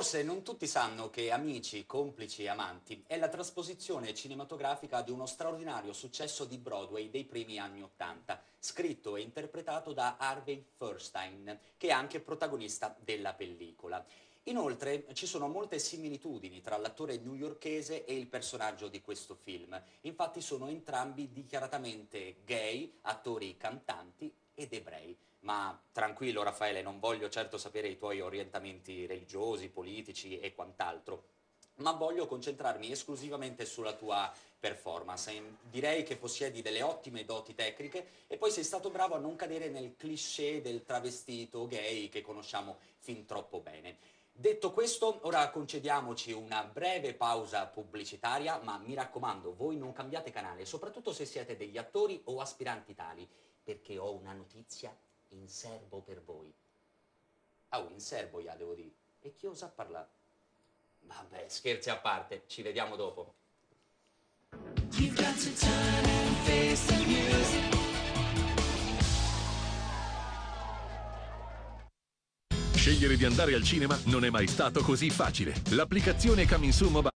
Forse non tutti sanno che Amici, complici e amanti è la trasposizione cinematografica di uno straordinario successo di Broadway dei primi anni '80, scritto e interpretato da Harvey Fierstein, che è anche protagonista della pellicola. Inoltre ci sono molte similitudini tra l'attore newyorkese e il personaggio di questo film. Infatti sono entrambi dichiaratamente gay, attori cantanti ed ebrei. Ma tranquillo Raffaele, non voglio certo sapere i tuoi orientamenti religiosi, politici e quant'altro, ma voglio concentrarmi esclusivamente sulla tua performance. Direi che possiedi delle ottime doti tecniche e poi sei stato bravo a non cadere nel cliché del travestito gay che conosciamo fin troppo bene. Detto questo, ora concediamoci una breve pausa pubblicitaria, ma mi raccomando, voi non cambiate canale, soprattutto se siete degli attori o aspiranti tali, perché ho una notizia in serbo per voi. Ah, in serbo, ja, devo dire. E chi osa parlare? Vabbè, scherzi a parte, ci vediamo dopo. You've got to turn and face the music. Scegliere di andare al cinema non è mai stato così facile. L'applicazione Coming Soon Mobile